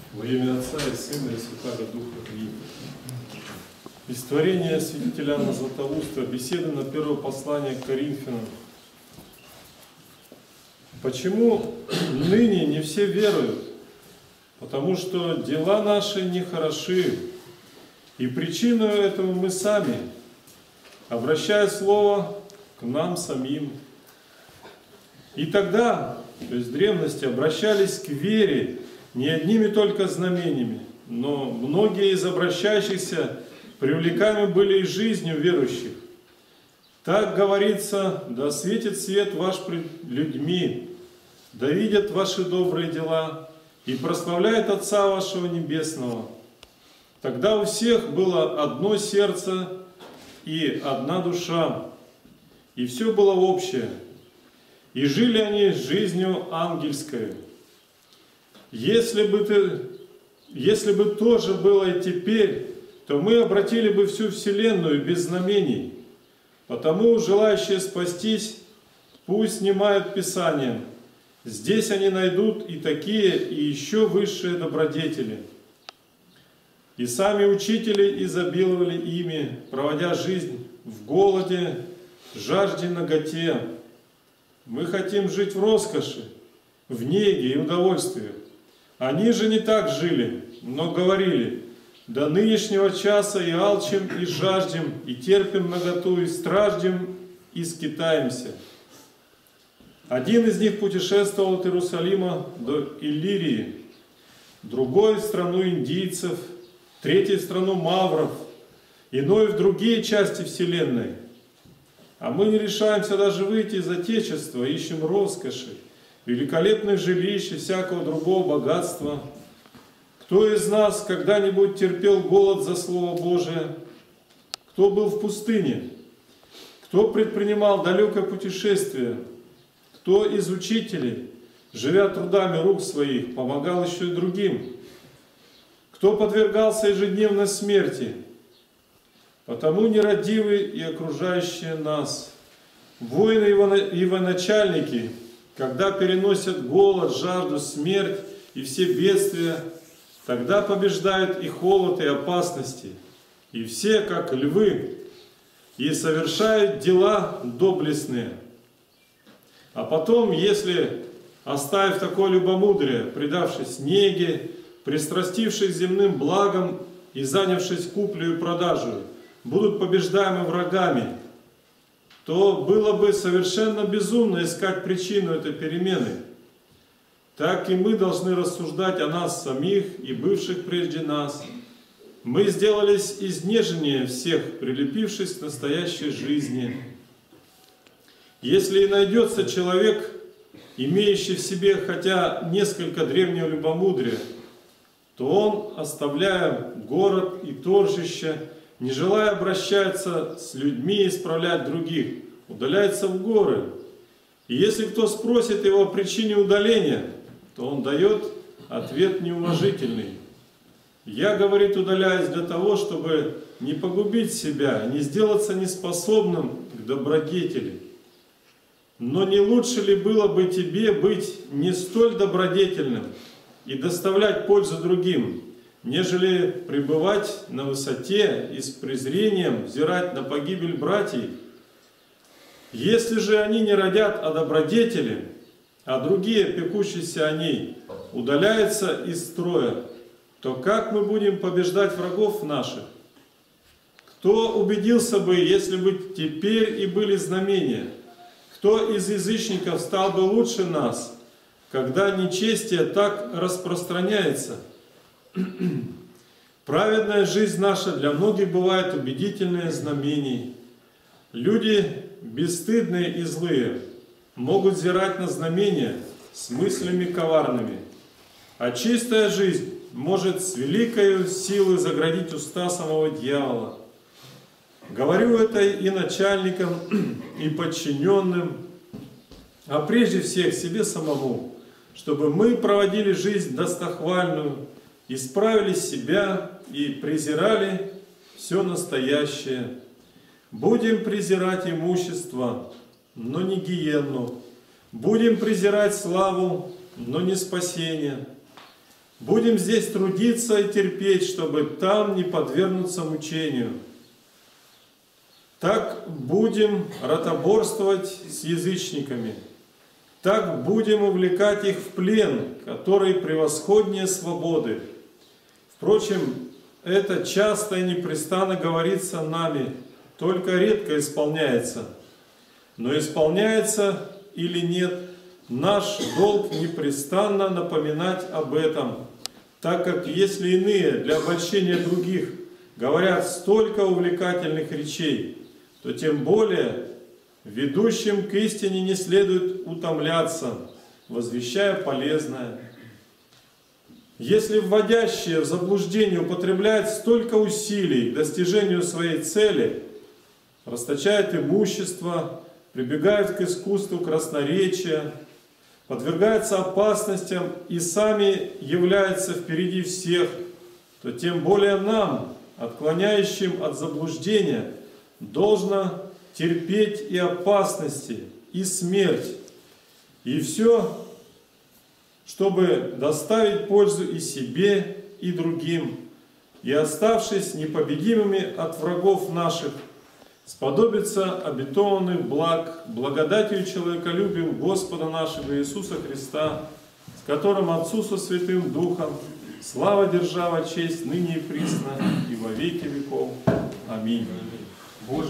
Во имя Отца и Сына и Святаго Духа. Аминь. Из творения святителя Иоанна Златоуста, беседы на первое послание к Коринфянам. Почему ныне не все веруют? Потому что дела наши нехороши, и причиной этого мы сами, обращая слово к нам самим. И тогда, то есть в древности, обращались к вере не одними только знамениями, но многие из обращающихся привлекаемы были и жизнью верующих. Так говорится: да светит свет ваш пред людьми, да видят ваши добрые дела и прославляет Отца вашего Небесного. Тогда у всех было одно сердце и одна душа, и все было общее. И жили они жизнью ангельской. Если бы тоже было и теперь, то мы обратили бы всю вселенную без знамений. Потому желающие спастись пусть снимают Писание. Здесь они найдут и такие, и еще высшие добродетели. И сами учители изобиловали ими, проводя жизнь в голоде, жажде, наготе. Мы хотим жить в роскоши, в неге и удовольствиях. Они же не так жили, но говорили: до нынешнего часа и алчим, и жаждем, и терпим наготу, и страждем, и скитаемся. Один из них путешествовал от Иерусалима до Иллирии, другой в страну индийцев, третий в страну мавров, иной в другие части вселенной. А мы не решаемся даже выйти из Отечества, ищем роскоши, великолепных жилищ и всякого другого богатства. Кто из нас когда-нибудь терпел голод за Слово Божие? Кто был в пустыне? Кто предпринимал далекое путешествие? Кто из учителей, живя трудами рук своих, помогал еще и другим? Кто подвергался ежедневной смерти? Потому нерадивы и окружающие нас. Воины и военачальники, когда переносят голод, жажду, смерть и все бедствия, тогда побеждают и холод, и опасности, и все, как львы, и совершают дела доблестные. А потом, если, оставив такое любомудрие, предавшись неге, пристрастившись земным благом и занявшись куплею и продажей, будут побеждаемы врагами, то было бы совершенно безумно искать причину этой перемены. Так и мы должны рассуждать о нас самих и бывших прежде нас. Мы сделались изнеженнее всех, прилепившись к настоящей жизни. Если и найдется человек, имеющий в себе хотя несколько древнего любомудрия, то он, оставляя город и торжище, не желая обращаться с людьми и исправлять других, удаляется в горы. И если кто спросит его о причине удаления, то он дает ответ неуважительный. Я, говорит, удаляюсь для того, чтобы не погубить себя, не сделаться неспособным к добродетели. Но не лучше ли было бы тебе быть не столь добродетельным и доставлять пользу другим, нежели пребывать на высоте и с презрением взирать на погибель братьев? Если же они не родят о добродетели, а другие, пекущиеся о ней, удаляются из строя, то как мы будем побеждать врагов наших? Кто убедился бы, если бы теперь и были знамения? Кто из язычников стал бы лучше нас, когда нечестие так распространяется? Праведная жизнь наша для многих бывает убедительное знамение. Люди бесстыдные и злые могут взирать на знамения с мыслями коварными, а чистая жизнь может с великой силой заградить уста самого дьявола. Говорю это и начальникам, и подчиненным, а прежде всех себе самому, чтобы мы проводили жизнь достохвальную, исправили себя и презирали все настоящее. Будем презирать имущество, но не гиенну. Будем презирать славу, но не спасение. Будем здесь трудиться и терпеть, чтобы там не подвергнуться мучению. Так будем ротоборствовать с язычниками. Так будем увлекать их в плен, который превосходнее свободы. Впрочем, это часто и непрестанно говорится нами, только редко исполняется. Но исполняется или нет, наш долг непрестанно напоминать об этом, так как если иные для обольщения других говорят столько увлекательных речей, то тем более ведущим к истине не следует утомляться, возвещая полезное. Если вводящие в заблуждение употребляют столько усилий к достижению своей цели, расточают имущество, прибегают к искусству красноречия, подвергаются опасностям и сами являются впереди всех, то тем более нам, отклоняющим от заблуждения, должно терпеть и опасности, и смерть, и все, чтобы доставить пользу и себе, и другим, и, оставшись непобедимыми от врагов наших, сподобиться обетованных благ, благодатью и человеколюбием Господа нашего Иисуса Христа, с которым Отцу со Святым Духом слава, держава, честь, ныне и присно, и во веки веков. Аминь.